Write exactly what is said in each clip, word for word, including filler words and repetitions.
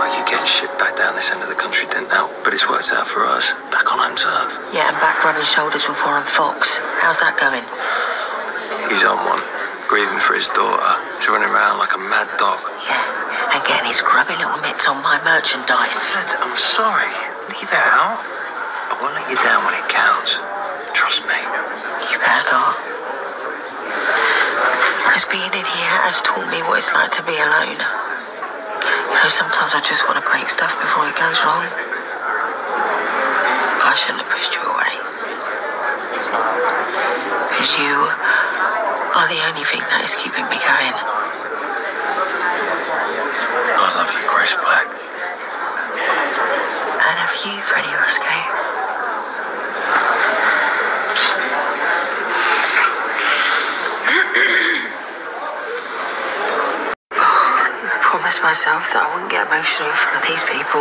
Well, you getting shipped back down this end of the country didn't help, but it's worked out for us. Back on home turf. Yeah, and back rubbing shoulders with Warren Fox. How's that going? He's on one. Grieving for his daughter. He's running around like a mad dog. Yeah, and getting his grubby little mitts on my merchandise. I said, I'm sorry. Leave it out. I won't let you down when it counts. Trust me. You better not. Because being in here has taught me what it's like to be alone. You know, sometimes I just want to break stuff before it goes wrong. But I shouldn't have pushed you away. Because you are the only thing that is keeping me going. I love you, Grace Black. I love you, Freddie Roscoe. I promised myself that I wouldn't get emotional in front of these people.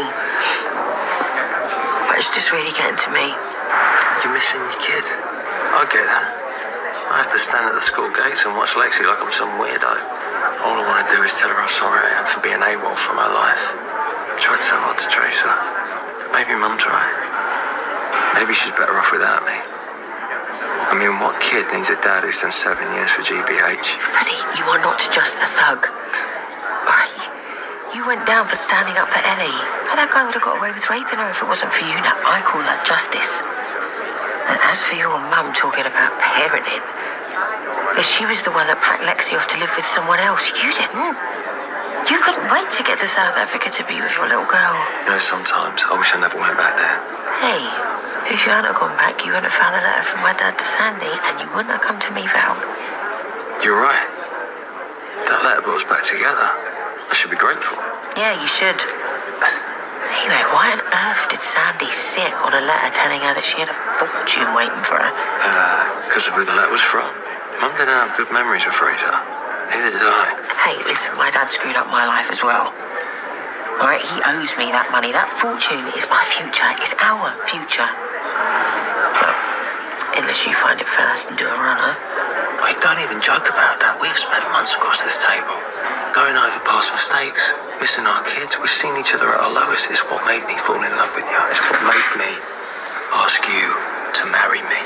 But it's just really getting to me. You're missing your kid. I get that. I have to stand at the school gates and watch Lexi like I'm some weirdo. All I want to do is tell her how sorry I am for being AWOL from her life. I tried so hard to trace her. Maybe Mum's right. Maybe she's better off without me. I mean, what kid needs a dad who's done seven years for G B H? Freddie, you are not just a thug. Right? You went down for standing up for Ellie. How that guy would have got away with raping her if it wasn't for you. Now, I call that justice. And as for your mum talking about parenting, because she was the one that packed Lexi off to live with someone else. You didn't. You couldn't wait to get to South Africa to be with your little girl. You know, sometimes I wish I never went back there. Hey, if you hadn't have gone back, you wouldn't have found a letter from my dad to Sandy, and you wouldn't have come to me for help. You're right. That letter brought us back together. I should be grateful. Yeah, you should. Anyway, why on earth did Sandy sit on a letter telling her that she had a fortune waiting for her? Uh, because of who the letter was from. Mum didn't have good memories of Fraser. Neither did I. Hey, listen, my dad screwed up my life as well. Alright, he owes me that money. That fortune is my future. It's our future. Well, unless you find it first and do a runner. Wait, don't even joke about that. We've spent months across this table. Going over past mistakes, missing our kids. We've seen each other at our lowest. It's what made me fall in love with you. It's what made me ask you to marry me.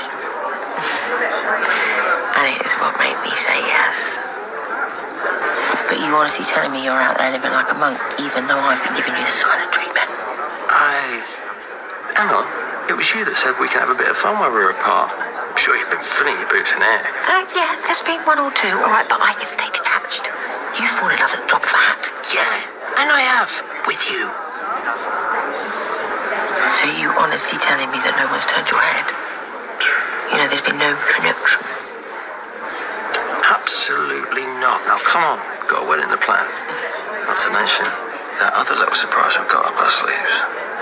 And it is what made me say yes. But you honestly telling me you're out there living like a monk, even though I've been giving you the silent treatment? I... Hang on. It was you that said we can have a bit of fun while we're apart. I'm sure you've been filling your boots in air. Uh, yeah, there's been one or two, all right, but I can stay detached. You fall in love at the drop of a hat. Yeah, and I have. With you. So you honestly telling me that no one's turned your head? You know, there's been no connection. Absolutely not. Now, come on. Got a wedding to plan. Not to mention that other little surprise we've got up our sleeves.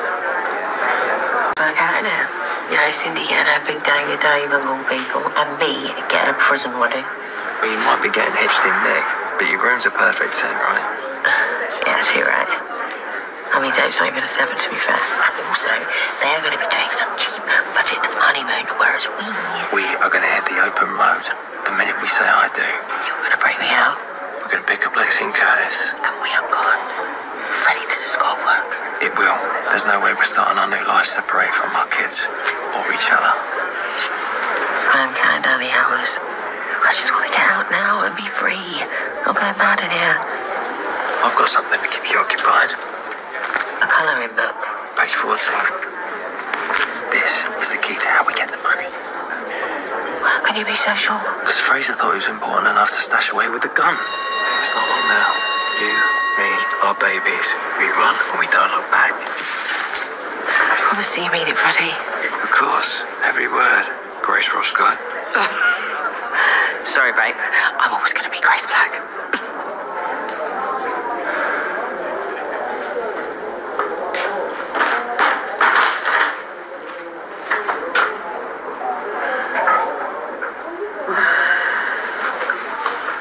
Work out, innit? You know, Cindy getting her big day of Dave of all people, and me getting a prison wedding. Well, you might be getting hitched in Nick, but your groom's a perfect ten, right? Yeah, that's it, right? I mean, Dave's not even a seven, to be fair. And also, they're going to be doing some cheap budget honeymoon, whereas we... We are going to hit the open road the minute we say I do. You're going to break me out. We're going to pick up Lexi and Curtis. And we are gone. Freddie, this has got to work. It will. There's no way we're starting our new life separated from our kids or each other. I am counting down the hours. I just want to get out now and be free. I'm going mad in here. I've got something to keep you occupied. A colouring book. Page fourteen. This is the key to how we get the money. How can you be so sure? Because Fraser thought he was important enough to stash away with the gun. It's not long now. You, me, our babies. We run and we don't look back. I promise you mean it, Freddie. Of course. Every word. Grace Roscoe. Sorry, babe. I'm always going to be Grace Black.